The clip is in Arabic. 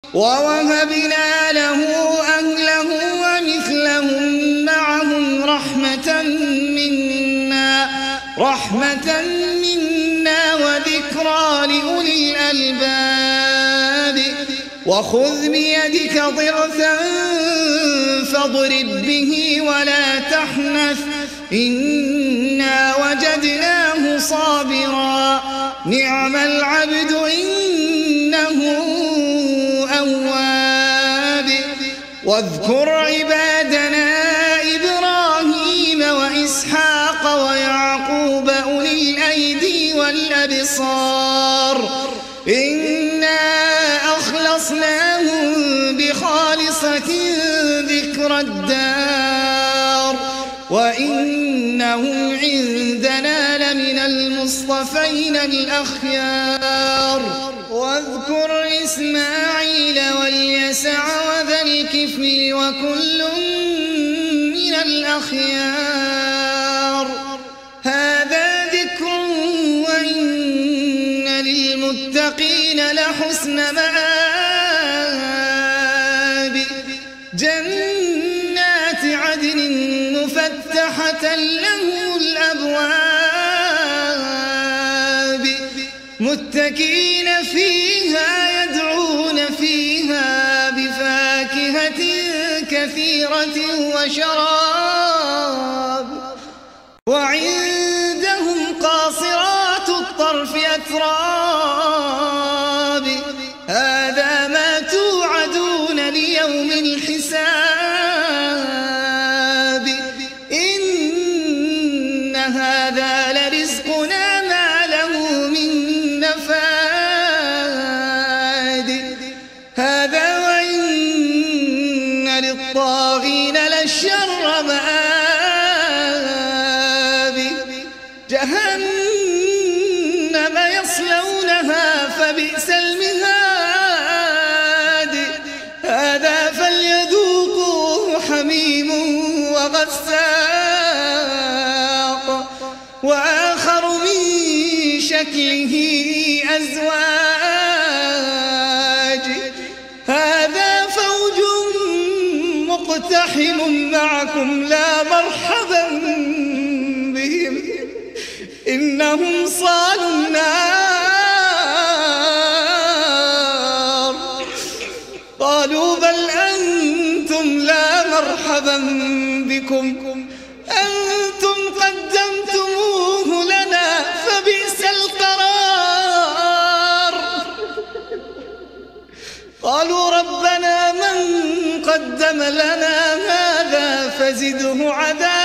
ووهبنا له أهله ومثلهم معهم رحمة منا وذكرى لأولي الألباب. وخذ بيدك ضغثا فاضرب به ولا تحنث إنا وجدناه صابرا نعم العبد إنه أواب. واذكر عبادنا إبراهيم وإسحاق ويعقوب أولي الأيدي والأبصار إنا أخلصناهم بخالصة ذكر الدار وإنهم عندنا لمن المصطفين الأخيار. واذكر إسماعيل واليسع وذا الكفل وكل من الأخيار. هذا ذكر وإن للمتقين لحسن مآب. جنات عدن مفتحة لهم الأبواب متكئين فيها يدعون فيها بفاكهة كثيرة وشراب. وعندهم قاصرات الطرف أتراب. هذا ما توعدون ليوم الحساب. إن هذا لرزقنا ما له من نفاد. هذا وإن للطاغين لشر مآب. جهنم يصلونها فبئس المهاد. هذا فليذوقوه حميم وغساق وآخر من شكله أزواج. هذا فوج مقتحم معكم لا مرحبا بهم إنهم صالوا النار. قالوا بل أنتم لا مرحبا بكم أنتم قدمتموه لنا فبئس القرار. قالوا ربنا من قدم لنا هذا فزده عذابا